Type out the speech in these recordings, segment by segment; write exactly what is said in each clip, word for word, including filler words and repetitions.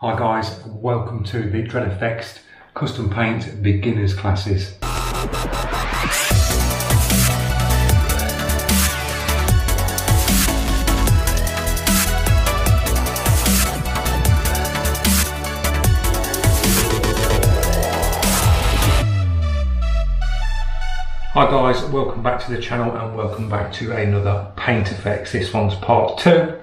Hi guys, welcome to the Dred Effects Custom Paint Beginners Classes. Hi guys, welcome back to the channel and welcome back to another Paint Effects. This one's part two.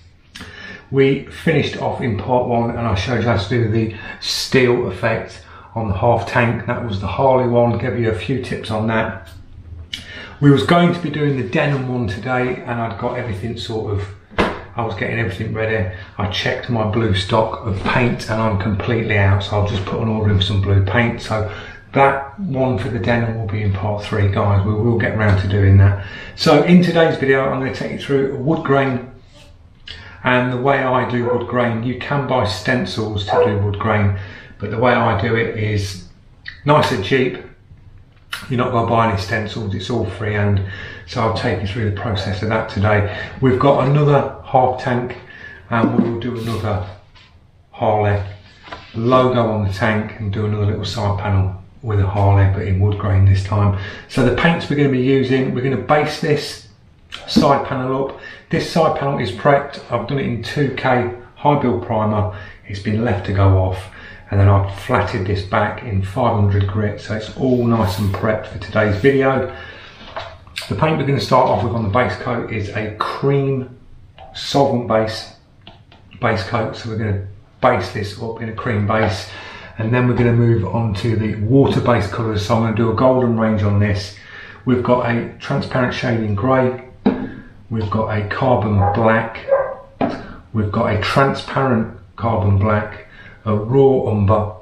We finished off in part one and I showed you how to do the steel effect on the half tank. That was the Harley one, gave you a few tips on that. We was going to be doing the denim one today and I'd got everything sort of, I was getting everything ready. I checked my blue stock of paint and I'm completely out, so I'll just put an order in some blue paint. So that one for the denim will be in part three, guys. We will get around to doing that. So in today's video, I'm going to take you through wood grain. And the way I do wood grain, you can buy stencils to do wood grain, but the way I do it is nice and cheap. You're not going to buy any stencils, it's all freehand. So I'll take you through the process of that today. We've got another half tank and we will do another Harley logo on the tank and do another little side panel with a Harley, but in wood grain this time. So the paints we're going to be using, we're going to base this side panel up. This side panel is prepped. I've done it in two K high build primer. It's been left to go off, and then I've flatted this back in five hundred grit, so it's all nice and prepped for today's video. The paint we're going to start off with on the base coat is a cream solvent base base coat. So we're going to base this up in a cream base, and then we're going to move on to the water-based colours. So I'm going to do a golden range on this. We've got a transparent shade in grey. We've got a carbon black, we've got a transparent carbon black, a raw umber,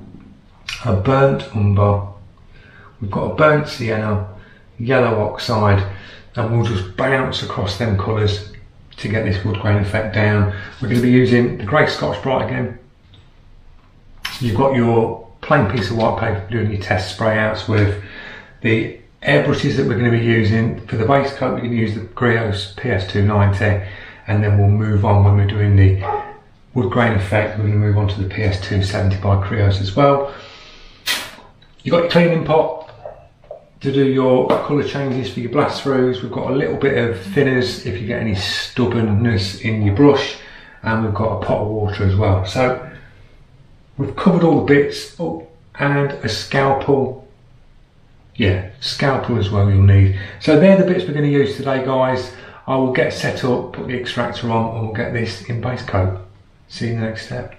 a burnt umber, we've got a burnt sienna, yellow oxide, and we'll just bounce across them colours to get this wood grain effect down. We're going to be using the grey Scotch-Brite again. You've got your plain piece of white paper for doing your test spray outs with. The airbrushes that we're going to be using for the base coat, we're going to use the Griot's P S two ninety, and then we'll move on when we're doing the wood grain effect. We're going to move on to the P S two seventy by Griot's as well. You've got your cleaning pot to do your colour changes for your blast throughs. We've got a little bit of thinners if you get any stubbornness in your brush, and we've got a pot of water as well. So we've covered all the bits. Oh, and a scalpel. Yeah, scalpel as well you'll need. So they're the bits we're going to use today, guys. I will get set up, put the extractor on, and we'll get this in base coat. See you in the next step.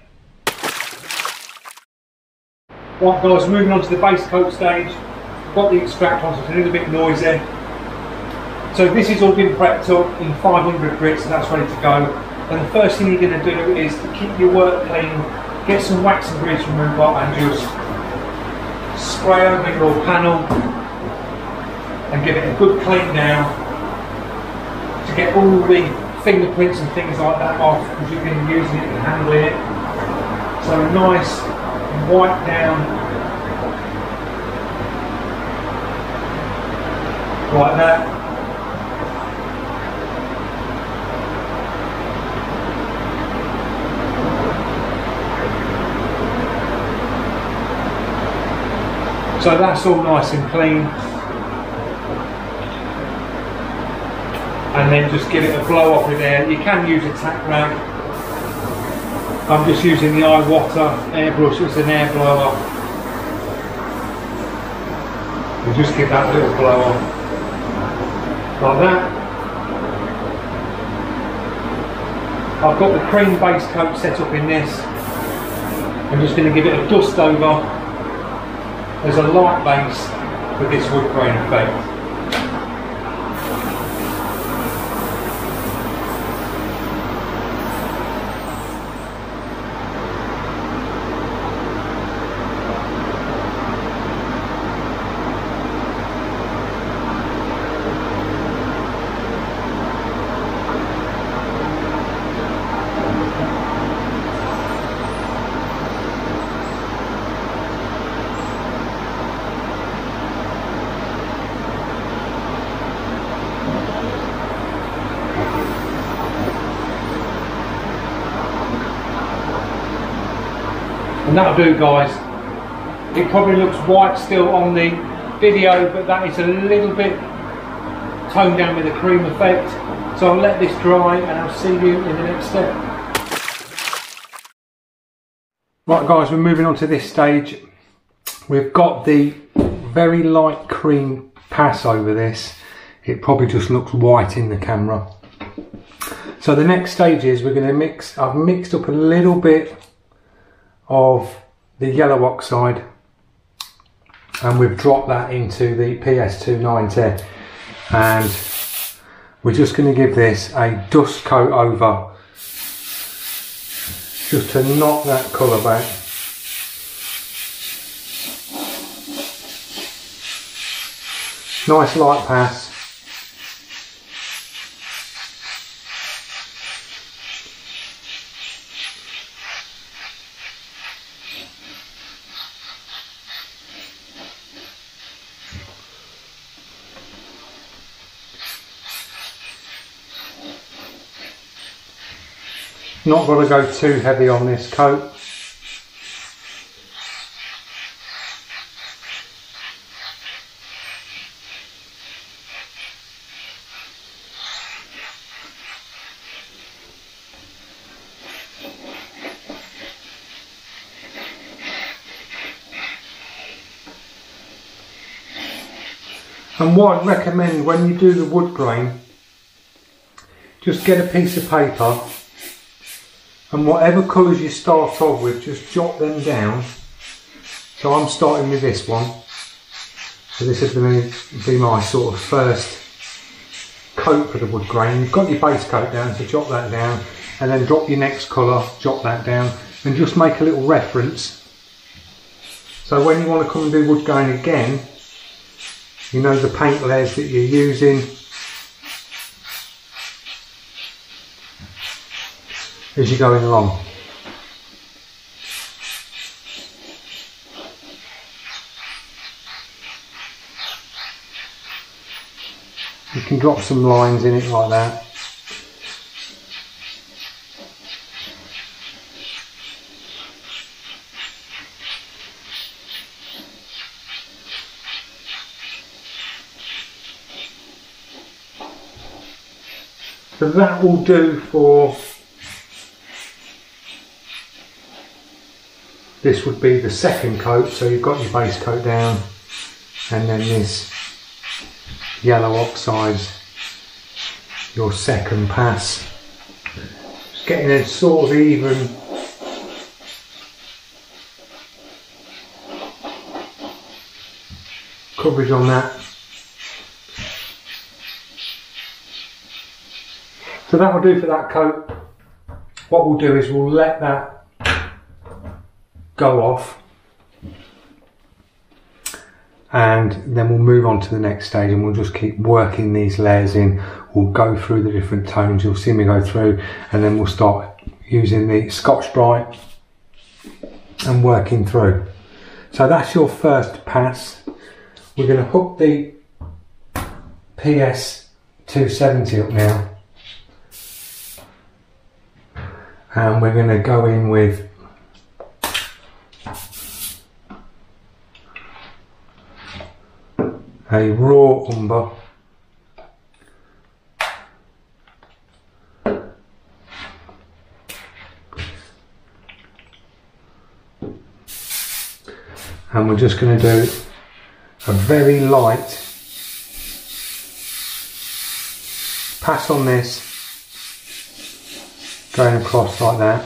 Right guys, moving on to the base coat stage. Got the extractor on, so it's a little bit noisy. So this has all been prepped up in five hundred grit, so that's ready to go. And the first thing you're going to do is to keep your work clean, get some wax and grease remover and just spray over your panel and give it a good clean down to get all the fingerprints and things like that off, because you've been using it and handling it. So a nice wipe down like that. So that's all nice and clean. And then just give it a blow off with air. You can use a tack rag. I'm just using the iWater airbrush as an air blower. And just give that little blow off. Like that. I've got the cream base coat set up in this. I'm just going to give it a dust over. There's a light base for this wood grain effect. And that'll do, guys. It probably looks white still on the video, but that is a little bit toned down with the cream effect. So I'll let this dry and I'll see you in the next step. Right guys, we're moving on to this stage. We've got the very light cream pass over this. It probably just looks white in the camera. So the next stage is we're going to mix, I've mixed up a little bit of the yellow oxide and we've dropped that into the P S two ninety, and we're just going to give this a dust coat over just to knock that colour back. Nice light pass. Not got to go too heavy on this coat. And what I'd recommend when you do the wood grain, just get a piece of paper and whatever colours you start off with, just jot them down. So I'm starting with this one. So this is going to be my sort of first coat for the wood grain. You've got your base coat down, so jot that down, and then drop your next colour, jot that down, and just make a little reference. So when you want to come and do wood grain again, you know the paint layers that you're using, as you're going along. You can drop some lines in it like that. So that will do for, this would be the second coat. So you've got your base coat down, and then this yellow oxide's your second pass. Just getting a sort of even coverage on that. So that will do for that coat. What we'll do is we'll let that go off, and then we'll move on to the next stage, and we'll just keep working these layers in. We'll go through the different tones, you'll see me go through, and then we'll start using the Scotch-Brite and working through. So that's your first pass. We're going to hook the P S two seventy up now, and we're going to go in with a raw umber, and we're just going to do a very light pass on this, going across like that.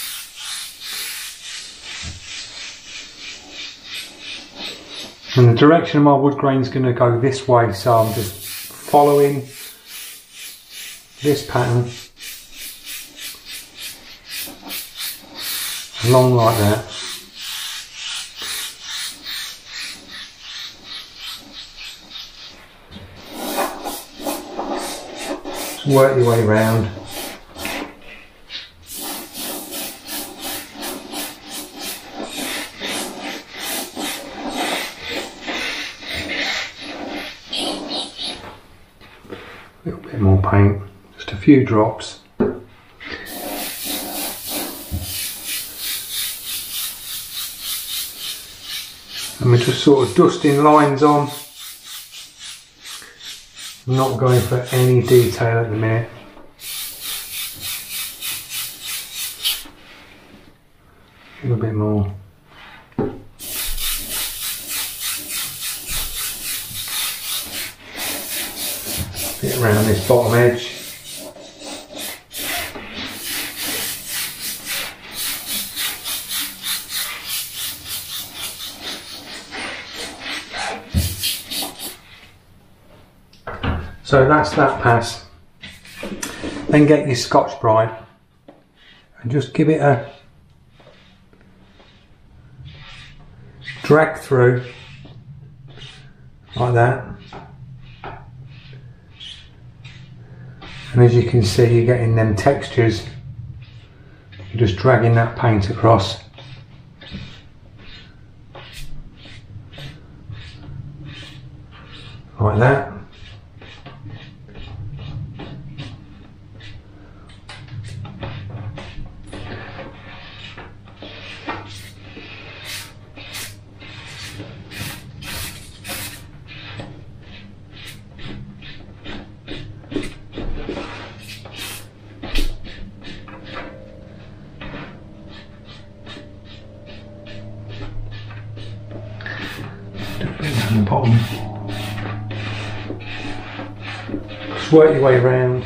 And the direction of my wood grain is going to go this way, so I'm just following this pattern along like that. Just work your way round. A little bit more paint, just a few drops. And we're just sort of dusting lines on. I'm not going for any detail at the minute. A little bit more. Bit around this bottom edge. So that's that pass. Then get your Scotch-Brite and just give it a drag through like that. And as you can see, you're getting them textures. You're just dragging that paint across. Like that. On the bottom. Just work your way around.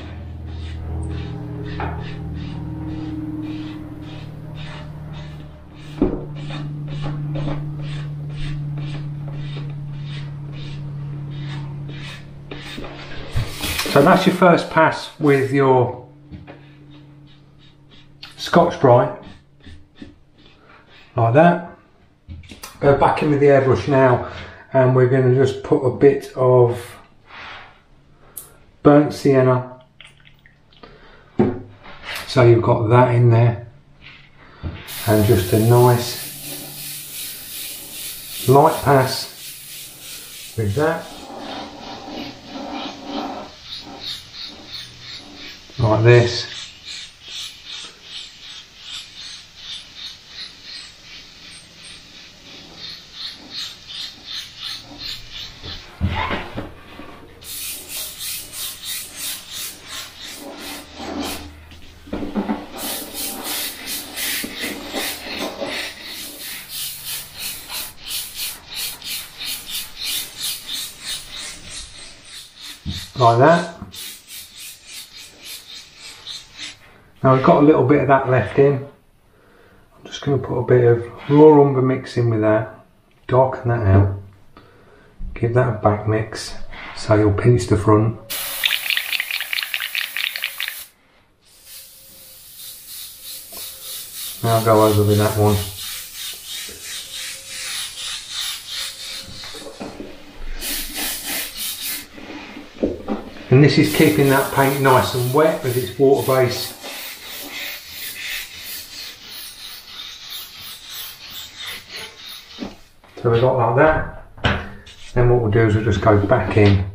So that's your first pass with your Scotch-Brite, like that. Go back in with the airbrush now, and we're going to just put a bit of burnt sienna. So you've got that in there, and just a nice light pass with that, like this. Like that. Now we've got a little bit of that left in. I'm just going to put a bit of raw umber mix in with that, darken that out, give that a back mix so you'll pinch the front. Now I'll go over with that one. And this is keeping that paint nice and wet with its water base. So we've got like that. Then what we'll do is we'll just go back in.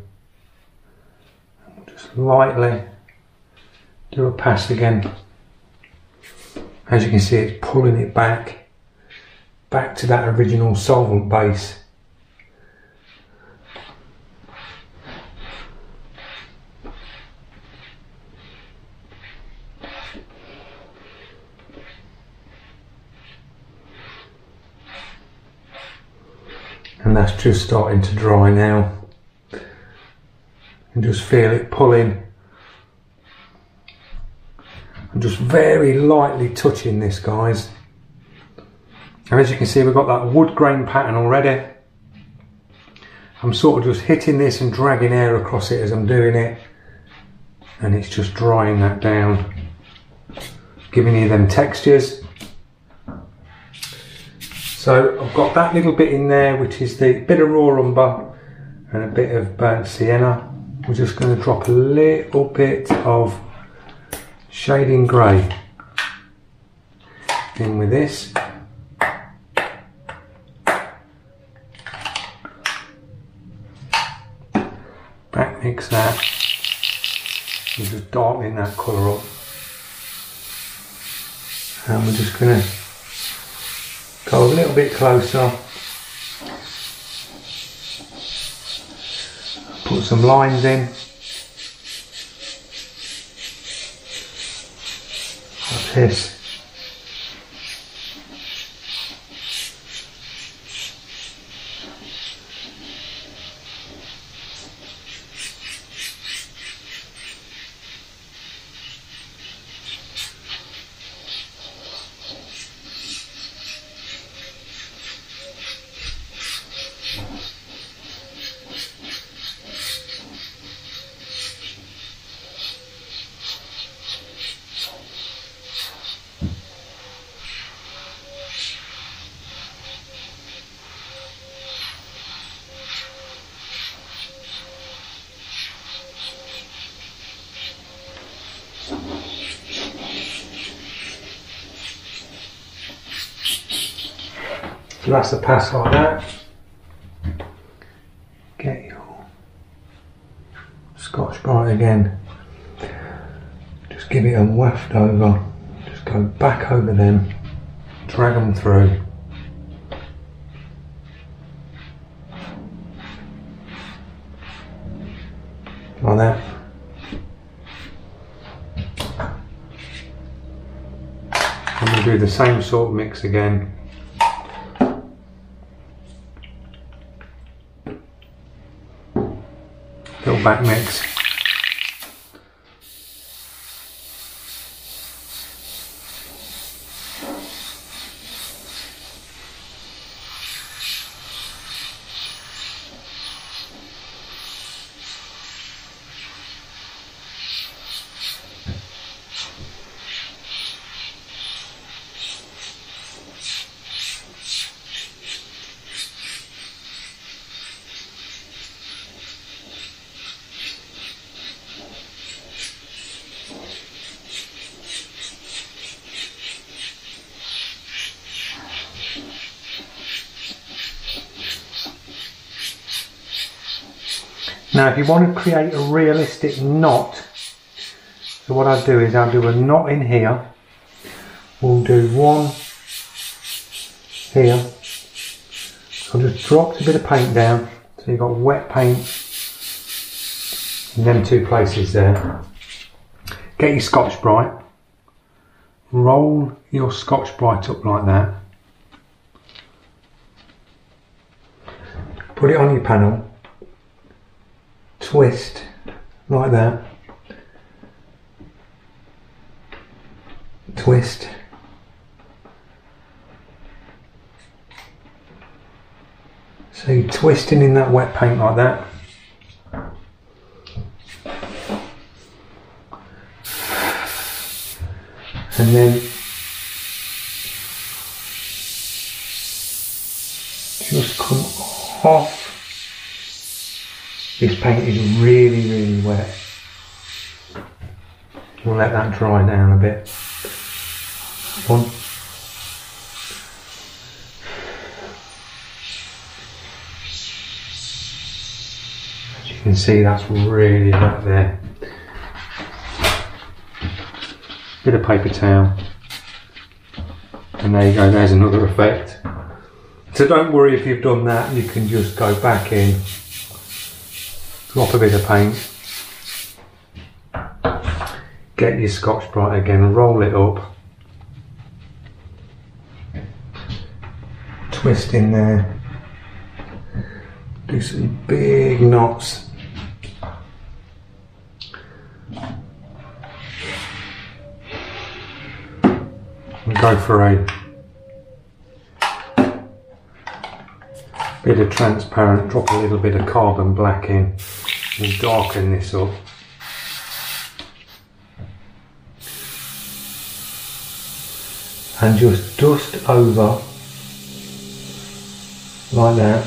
Just lightly do a pass again. As you can see, it's pulling it back, back to that original solvent base. And that's just starting to dry now. You can just feel it pulling. I'm just very lightly touching this, guys. And as you can see, we've got that wood grain pattern already. I'm sort of just hitting this and dragging air across it as I'm doing it. And it's just drying that down, giving you them textures. So I've got that little bit in there, which is the bit of raw umber and a bit of burnt sienna. We're just going to drop a little bit of shading grey in with this. Back mix that. We're just darkening that colour up. And we're just going to go a little bit closer put some lines in. Like this. So that's the pass like that. Get your Scotch-Brite again. Just give it a waft over. Just go back over them. Drag them through. Like that. And we'll do the same sort of mix again. Little back mix. Now if you want to create a realistic knot, so what I'll do is I'll do a knot in here, we'll do one here, so I'll just drop a bit of paint down, so you've got wet paint in them two places there. Get your Scotch-Brite, roll your Scotch-Brite up like that, put it on your panel, twist like that, twist, so you're twisting in that wet paint like that, and then just come off. This paint is really, really wet. We'll let that dry down a bit. One. As you can see, that's really wet there. Bit of paper towel. And there you go, there's another effect. So don't worry if you've done that, you can just go back in. Drop a bit of paint, get your Scotch-Brite again, roll it up, twist in there, do some big knots, and go for a bit of transparent, drop a little bit of carbon black in and darken this up. And just dust over like that.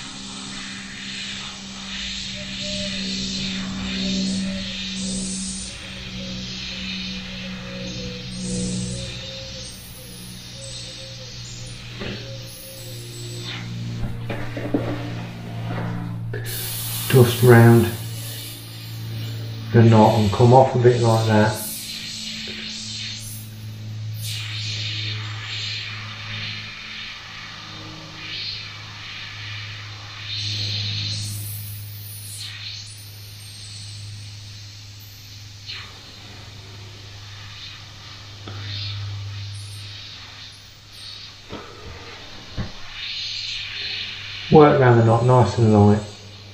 Dust round the knot and come off a bit like that. Work around the knot nice and light.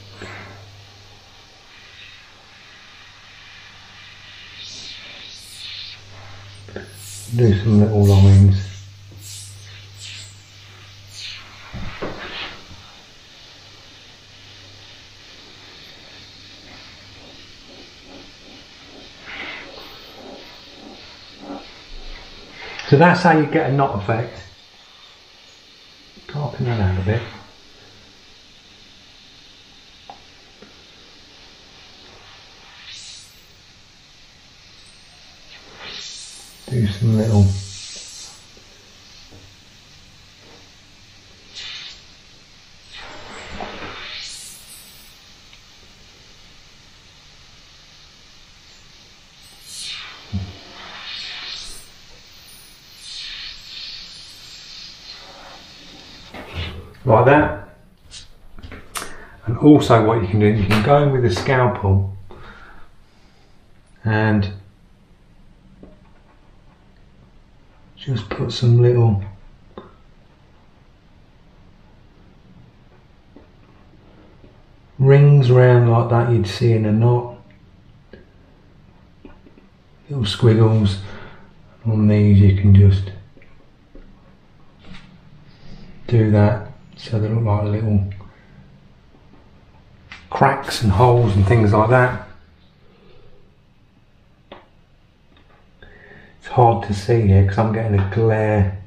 Do some little lines. So that's how you get a knot effect. Darken that out a bit. Do some little like that. And also what you can do, you can go in with a scalpel and just put some little rings around like that you'd see in a knot. Little squiggles on these, you can just do that so they look like little cracks and holes and things like that. It's hard to see here because I'm getting a glare.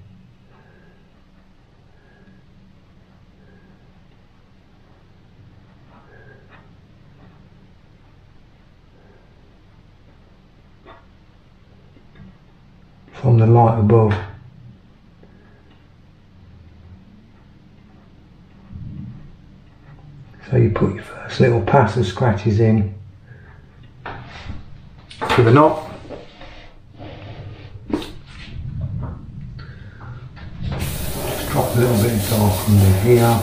From the light above. So you put your first little pass of scratches in to the knot. Just drop a little bit of dark under here.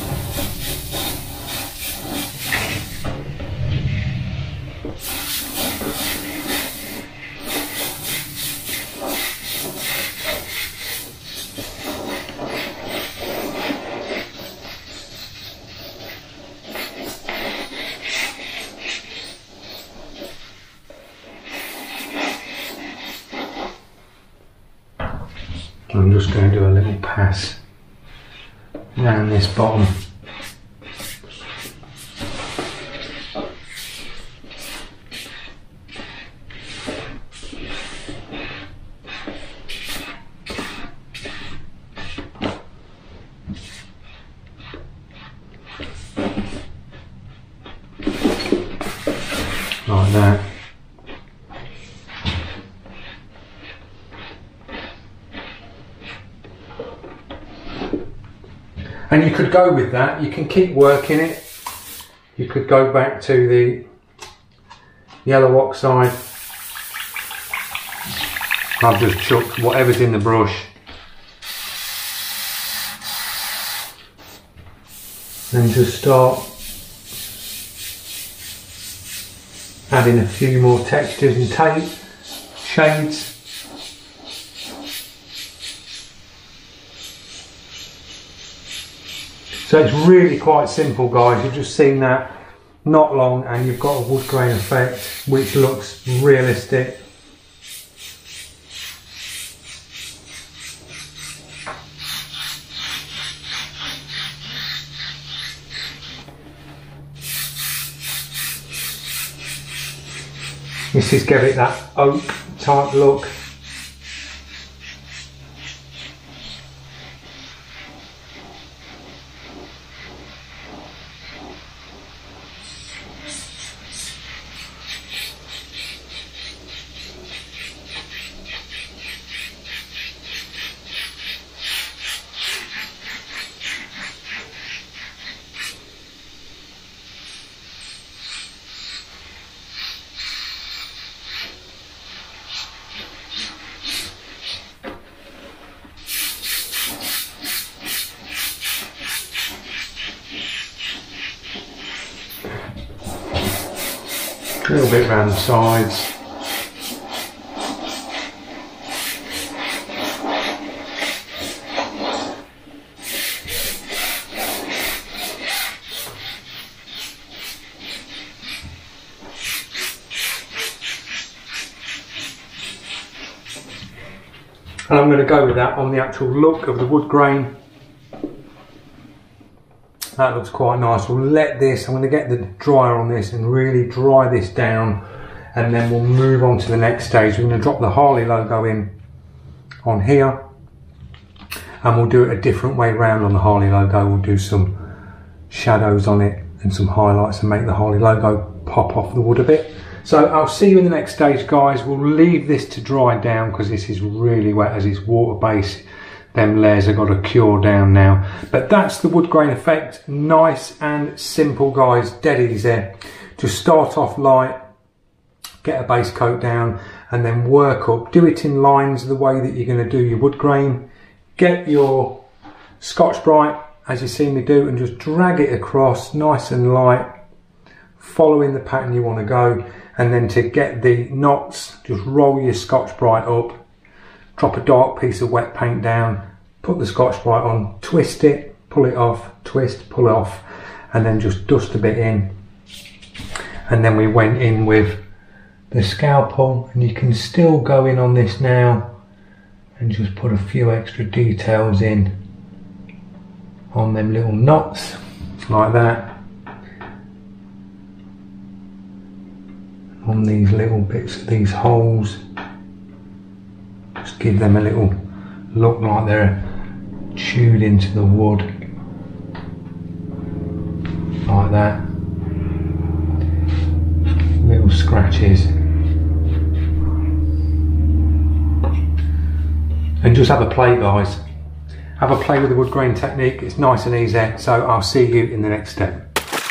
I'm just going to do a little pass around this bottom. Like that. And you could go with that, you can keep working it. You could go back to the yellow oxide. I've just chucked whatever's in the brush. And just start adding a few more textures and tape, shades. So it's really quite simple, guys. You've just seen that, not long, and you've got a wood grain effect which looks realistic. This is give it that oak type look. A little bit around the sides. And I'm going to go with that on the actual look of the wood grain. That looks quite nice. We'll let this, I'm going to get the dryer on this and really dry this down, and then we'll move on to the next stage. We're going to drop the Harley logo in on here, and we'll do it a different way round on the Harley logo. We'll do some shadows on it and some highlights and make the Harley logo pop off the wood a bit. So I'll see you in the next stage, guys. We'll leave this to dry down because this is really wet as it's water based. Them layers have got to cure down now. But that's the wood grain effect. Nice and simple, guys. Dead easy. Just start off light, get a base coat down, and then work up. Do it in lines the way that you're going to do your wood grain. Get your Scotch-Brite, as you see me do, and just drag it across nice and light, following the pattern you want to go. And then to get the knots, just roll your Scotch-Brite up, drop a dark piece of wet paint down, put the Scotch-Brite on, twist it, pull it off, twist, pull it off, and then just dust a bit in. And then we went in with the scalpel, and you can still go in on this now and just put a few extra details in on them little knots, like that. On these little bits of these holes. Just give them a little look like they're chewed into the wood, like that. Little scratches, and just have a play, guys. Have a play with the wood grain technique. It's nice and easy. So I'll see you in the next step.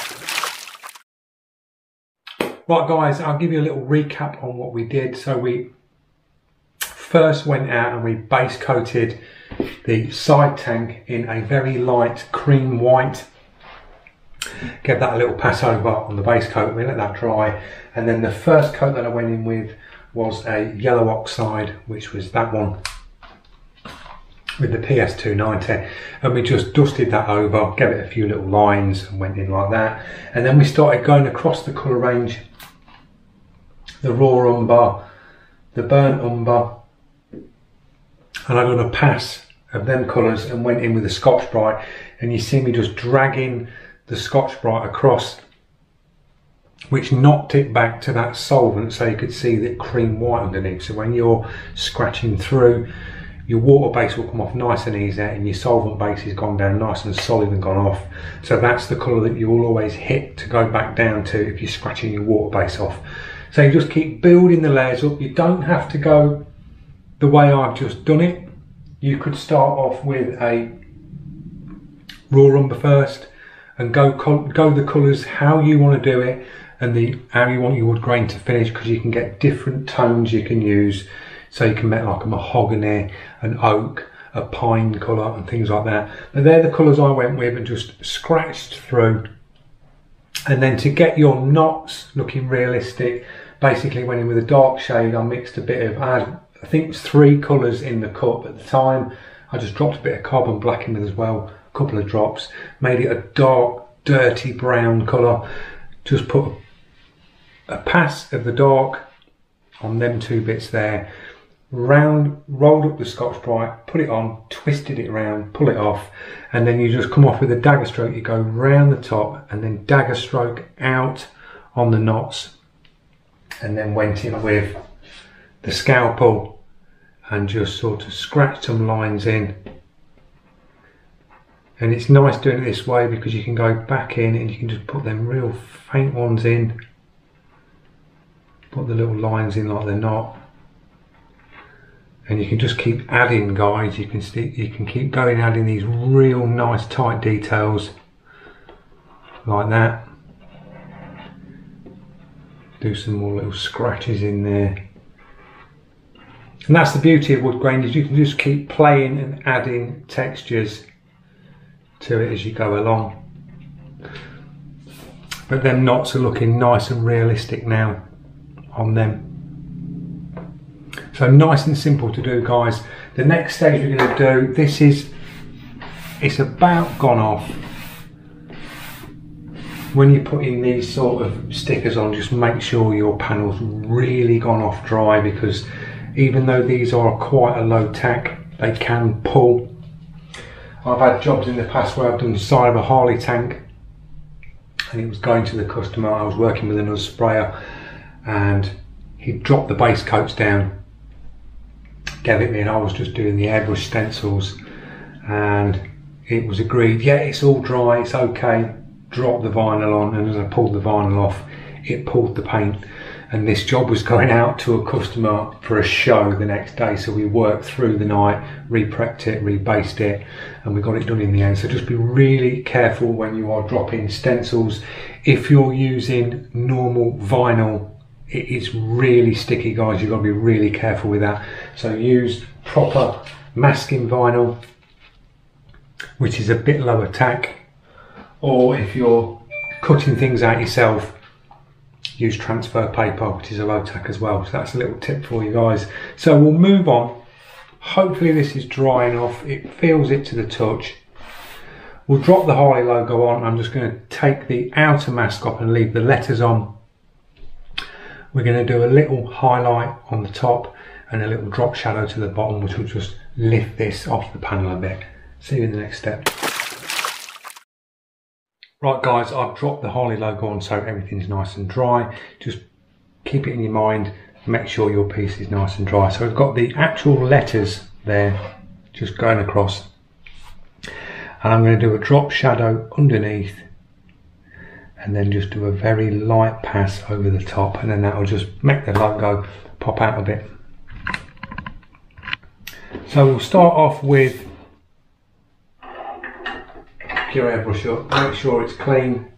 Right, guys, I'll give you a little recap on what we did. So we first went out and we base coated the side tank in a very light cream white. Gave that a little pass over on the base coat. We let that dry, and then the first coat that I went in with was a yellow oxide, which was that one with the P S two ninety, and we just dusted that over, gave it a few little lines and went in like that. And then we started going across the colour range, the raw umber, the burnt umber, and I got a pass of them colours and went in with the Scotch-Brite, and you see me just dragging the Scotch-Brite across, which knocked it back to that solvent so you could see that cream white underneath. So when you're scratching through, your water base will come off nice and easy, and your solvent base has gone down nice and solid and gone off. So that's the colour that you will always hit to go back down to if you're scratching your water base off. So you just keep building the layers up. You don't have to go the way I've just done it. You could start off with a raw umber first and go go the colours how you want to do it, and the how you want your wood grain to finish, because you can get different tones you can use. So you can make like a mahogany, an oak, a pine colour and things like that. But they're the colours I went with and just scratched through. And then to get your knots looking realistic, basically went in with a dark shade. I mixed a bit of, I, had, I think it's three colours in the cup at the time. I just dropped a bit of carbon black in with as well, a couple of drops, made it a dark, dirty brown colour. Just put a, a pass of the dark on them two bits there. Round, rolled up the Scotch-Brite, put it on, twisted it around, pull it off, and then you just come off with a dagger stroke. You go round the top and then dagger stroke out on the knots, and then went in with the scalpel and just sort of scratched some lines in. And it's nice doing it this way because you can go back in and you can just put them real faint ones in, put the little lines in like they're not. And you can just keep adding, guys. You can you can keep going, adding these real nice tight details like that. Do some more little scratches in there. And that's the beauty of wood grain, is you can just keep playing and adding textures to it as you go along. But them knots are looking nice and realistic now on them. So nice and simple to do, guys. The next stage we're going to do, this is, it's about gone off. When you're putting these sort of stickers on, just make sure your panel's really gone off dry, because even though these are quite a low tack, they can pull. I've had jobs in the past where I've done the side of a Harley tank and it was going to the customer. I was working with another sprayer and he dropped the base coats down, gave it me, and I was just doing the airbrush stencils, and it was agreed, yeah, it's all dry, it's okay, drop the vinyl on, and as I pulled the vinyl off, it pulled the paint. And this job was going out to a customer for a show the next day, so we worked through the night, re-prepped it, rebased it, and we got it done in the end. So just be really careful when you are dropping stencils. If you're using normal vinyl, it is really sticky, guys. You've got to be really careful with that. So use proper masking vinyl, which is a bit lower tack, or if you're cutting things out yourself, use transfer paper, which is a low tack as well. So that's a little tip for you guys. So we'll move on. Hopefully this is drying off. It feels it to the touch. We'll drop the Harley logo on. I'm just going to take the outer mask off and leave the letters on. We're going to do a little highlight on the top and a little drop shadow to the bottom, which will just lift this off the panel a bit. See you in the next step. Right guys, I've dropped the Harley logo on so everything's nice and dry. Just keep it in your mind, make sure your piece is nice and dry. So we've got the actual letters there just going across, and I'm going to do a drop shadow underneath and then just do a very light pass over the top, and then that will just make the logo pop out a bit. So we'll start off with your airbrush up, make sure it's clean.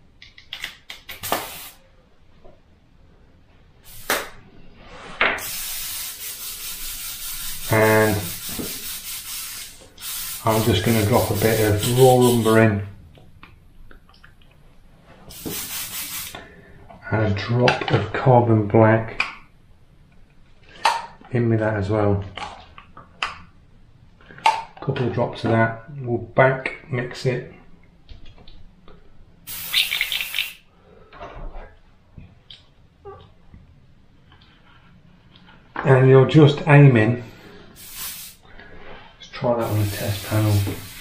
And I'm just going to drop a bit of raw umber in and a drop of carbon black in with that as well. A couple of drops of that. We'll back mix it. And you're just aiming, let's try that on the test panel,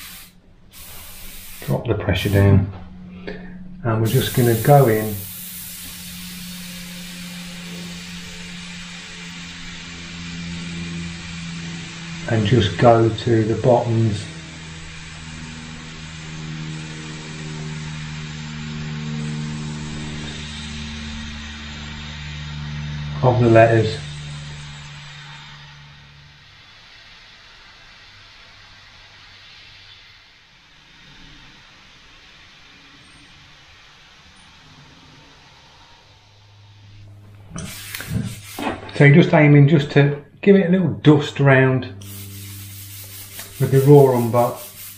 drop the pressure down, and we're just going to go in and just go to the bottoms of the letters. So you're just aiming just to give it a little dust around with the raw umber.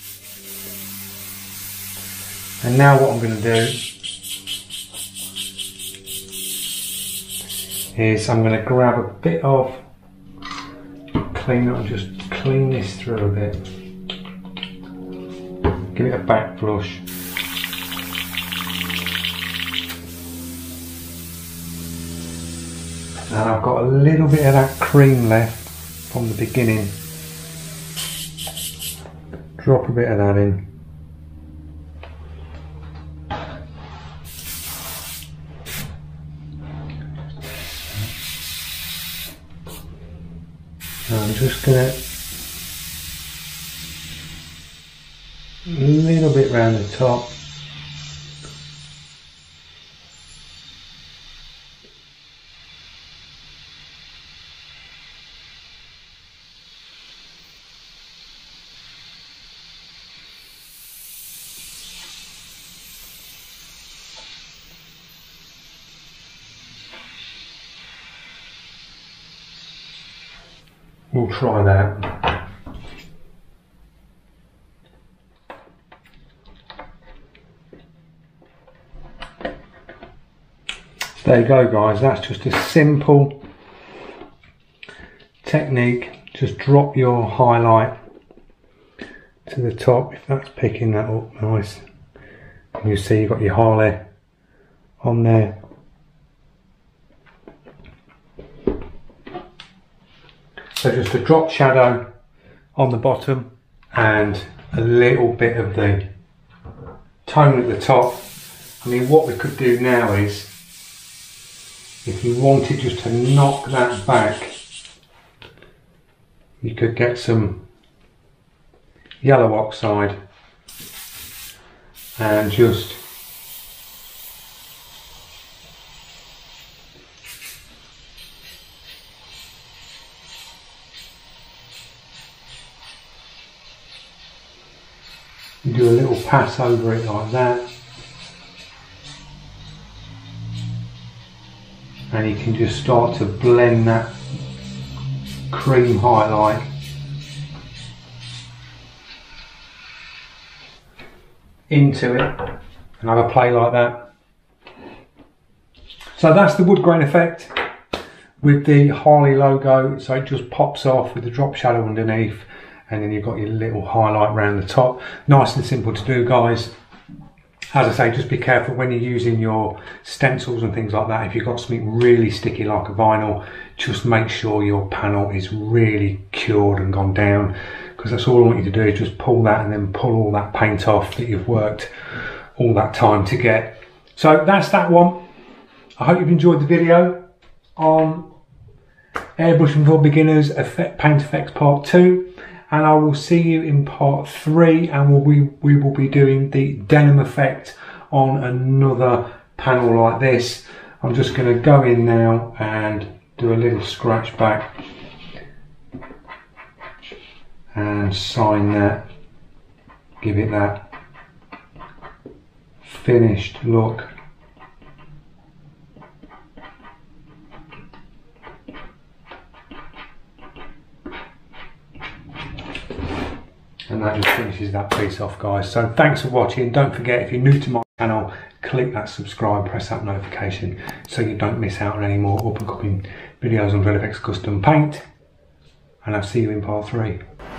And now what I'm going to do is I'm going to grab a bit of cleaner and just clean this through a bit. Give it a back brush. And I've got a little bit of that cream left from the beginning. Drop a bit of that in. I'm just going to a little bit round the top. We'll try that. So there you go guys, that's just a simple technique. Just drop your highlight to the top if that's picking that up nice. And you see you've got your Harley on there. So just a drop shadow on the bottom and a little bit of the tone at the top. I mean, what we could do now is, if you wanted just to knock that back, you could get some yellow oxide and just you do a little pass over it like that, and you can just start to blend that cream highlight into it and have a play like that. So that's the wood grain effect with the Harley logo, so it just pops off with the drop shadow underneath, and then you've got your little highlight around the top. Nice and simple to do, guys. As I say, just be careful when you're using your stencils and things like that. If you've got something really sticky like a vinyl, just make sure your panel is really cured and gone down, because that's all I want you to do, is just pull that and then pull all that paint off that you've worked all that time to get. So that's that one. I hope you've enjoyed the video on airbrushing for beginners, effect, paint effects part two. And I will see you in part three, and we'll, we, we will be doing the denim effect on another panel like this. I'm just going to go in now and do a little scratch back and sign that, give it that finished look. And that just finishes that piece off, guys. So thanks for watching. Don't forget, if you're new to my channel, click that subscribe, press that notification so you don't miss out on any more up and coming videos on Dred Custom Paint. And I'll see you in part three.